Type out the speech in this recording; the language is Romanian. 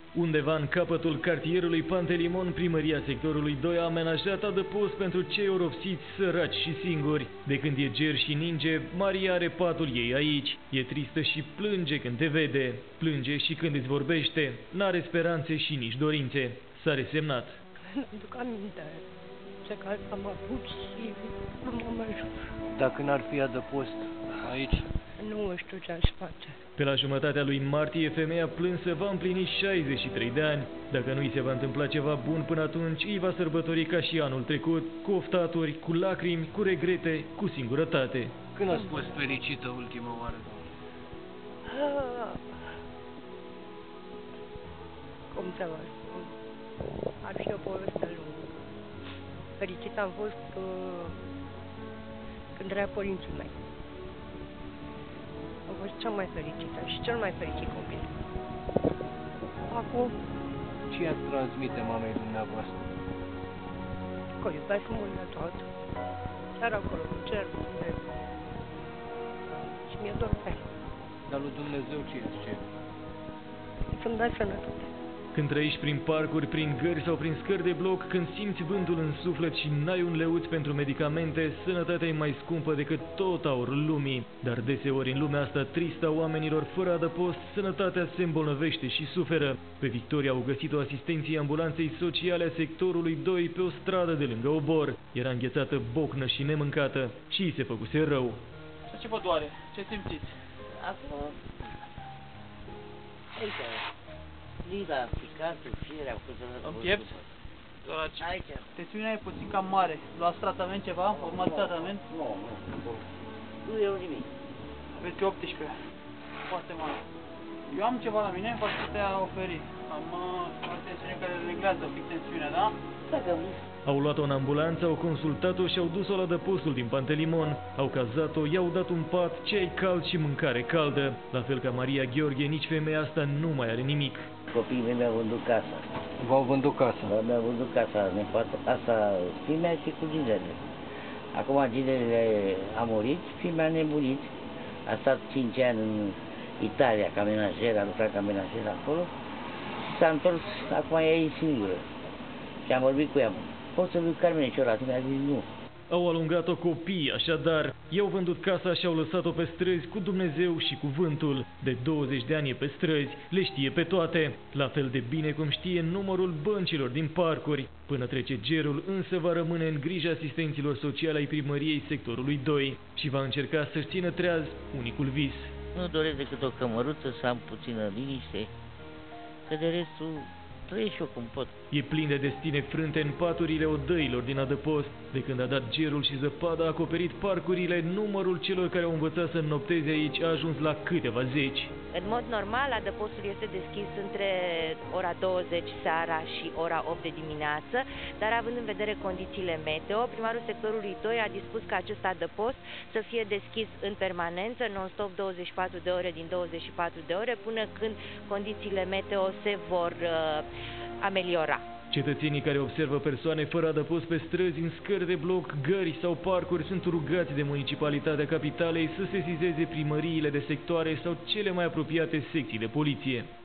Undeva în capătul cartierului Pantelimon, primăria sectorului 2 a amenajat adăpost pentru cei oropsiți, săraci și singuri. De când e ger și ninge, Maria are patul ei aici. E tristă și plânge când te vede. Plânge și când îți vorbește. N-are speranțe și nici dorințe. S-a resemnat. Îmi duc aminte ce caz am avut și nu m-am ajuns. Dacă n-ar fi adăpost aici? Nu știu ce aș face. Pe la jumătatea lui martie, femeia plânsă va împlini 63 de ani. Dacă nu îi se va întâmpla ceva bun până atunci, îi va sărbători ca și anul trecut, cu oftaturi, cu lacrimi, cu regrete, cu singurătate. Când ați fost fericită ultima oară? Cum să vă spun? Ar fi o poveste lungă. Fericită am fost când era părinții mei. Am fost cea mai fericită și cel mai fericit copil. Acum, Ce ați transmite mamei dumneavoastră? că o iubesc mult de tot. Chiar acolo, în cer, și mi-e dor pe el. Dar lui Dumnezeu ce îți cere? Să-mi dai sănătate. Când trăiești prin parcuri, prin gări sau prin scări de bloc, când simți vântul în suflet și n-ai un leuț pentru medicamente, sănătatea e mai scumpă decât tot aurul lumii. Dar deseori în lumea asta tristă a oamenilor fără adăpost, sănătatea se îmbolnăvește și suferă. Pe Victoria au găsit-o asistenții ambulanței sociale a sectorului 2 pe o stradă de lângă obor. Era înghețată, bocnă și nemâncată și îi se făcuse rău. Ce vă doare? Ce simțiți? Acum, aici, lida, picatul, firea, cu sănătate. În piept? Doar aici. Aici. Tensiunea e puțin cam mare. Luați tratament ceva? Urmați tratament? Nu e nimic. Aveți 18. Foarte mare. Eu am ceva la mine, v-aș putea oferi. Am o tensiune care reglează un pic tensiunea, da? Dacă Au luat-o în ambulanță, au consultat-o și au dus-o la adăpostul din Pantelimon. Au cazat-o, i-au dat un pat, ceai cald și mâncare caldă. La fel ca Maria Gheorghe, nici femeia asta nu mai are nimic. copiii mei mi-au vândut casa. V-au vândut casa? Mi-au vândut casa, asta fimea și cu ginele. Acum ginele a murit, fimea a nebunit. A stat 5 ani în Italia ca menajer, a lucrat ca menajer acolo. Și s-a întors, acum e ei singură. Și am vorbit cu ea. Poți să duc Carmen și ăla? Mi-a zis nu. Au alungat-o copiii, așadar, i-au vândut casa și au lăsat-o pe străzi cu Dumnezeu și cu vântul. De 20 de ani e pe străzi, le știe pe toate, la fel de bine cum știe numărul băncilor din parcuri. Până trece gerul, însă va rămâne în grija asistenților sociale ai primăriei sectorului 2 și va încerca să-și țină treaz unicul vis. Nu doresc decât o cămăruță să am puțină liniște, că de restul trăiesc și eu cum pot. E plin de destine frânte în paturile odăilor din adăpost. De când a dat gerul și zăpada a acoperit parcurile, numărul celor care au învățat să înnopteze aici a ajuns la câteva zeci. În mod normal, adăpostul este deschis între ora 20 seara și ora 8 de dimineață, dar având în vedere condițiile meteo, primarul sectorului 2 a dispus ca acest adăpost să fie deschis în permanență, non-stop 24 de ore din 24 de ore, până când condițiile meteo se vor ameliora. Cetățenii care observă persoane fără adăpost pe străzi, în scări de bloc, gări sau parcuri sunt rugați de municipalitatea capitalei să sesizeze primăriile de sectoare sau cele mai apropiate secții de poliție.